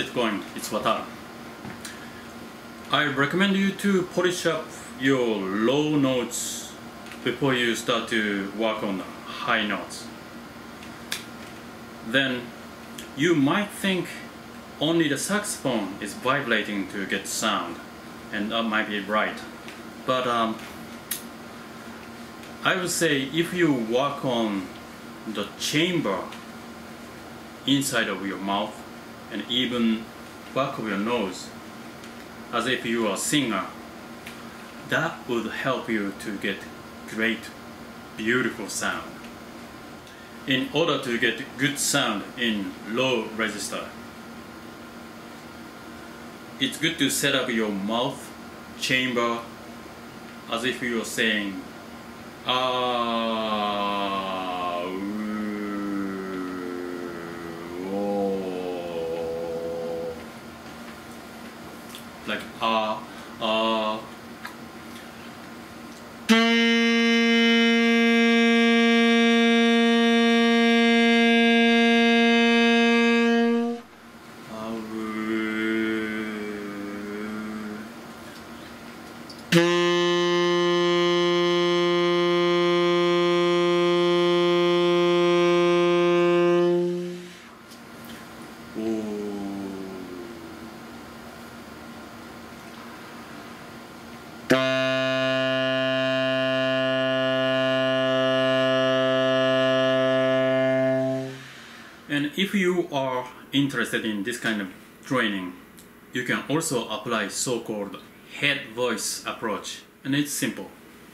it going? It's Wataru. I recommend you to polish up your low notes before you start to work on the high notes. Then you might think only the saxophone is vibrating to get sound, and that might be right. But I would say if you work on the chamber inside of your mouth and even back of your nose as if you are a singer, that would help you to get great, beautiful sound. In order to get good sound in low register, it's good to set up your mouth chamber as if you are saying ah, oh, like ah. And if you are interested in this kind of training, you can also apply so-called head voice approach, and it's simple.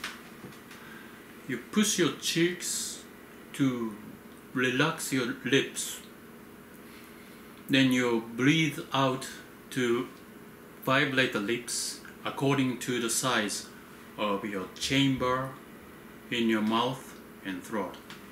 You push your cheeks to relax your lips, then you breathe out to vibrate the lips according to the size of your chamber in your mouth and throat.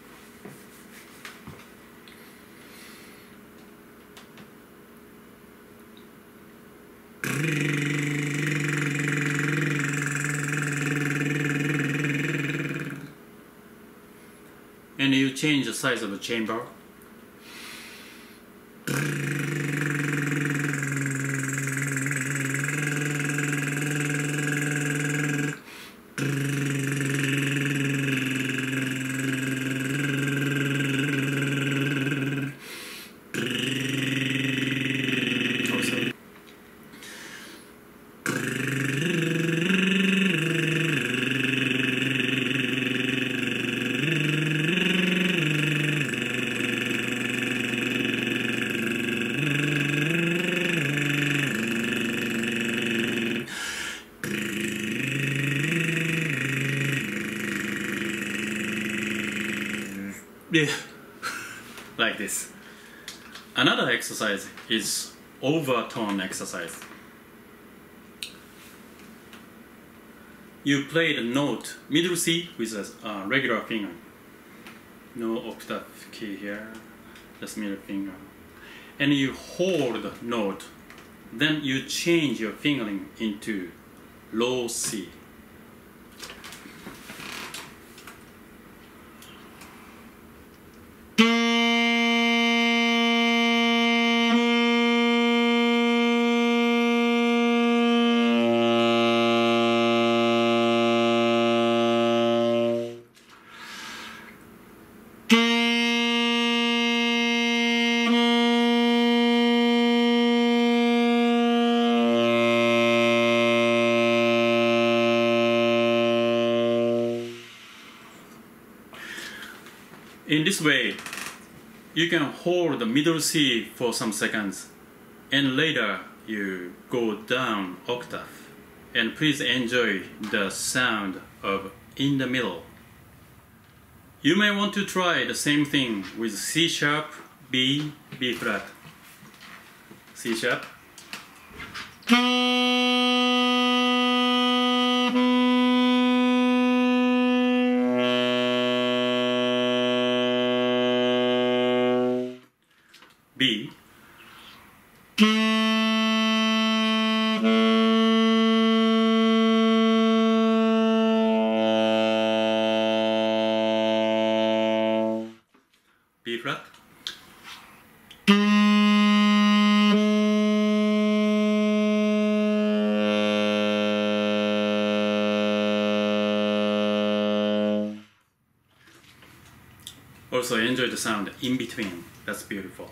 And you change the size of the chamber. Like this. Another exercise is overtone exercise. You play the note middle C with a regular finger. No octave key here, just middle finger. And you hold the note, then you change your fingering into low C. In this way, you can hold the middle C for some seconds, and later you go down octave. And please enjoy the sound of in the middle. You may want to try the same thing with C sharp, B, B flat. C sharp. B. B flat. Also enjoy the sound in between. That's beautiful.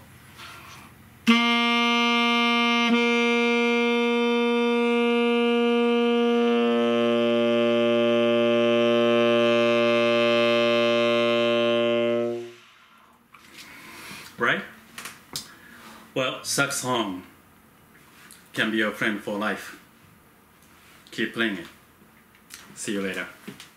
Right? Well, saxophone can be your friend for life. Keep playing it. See you later.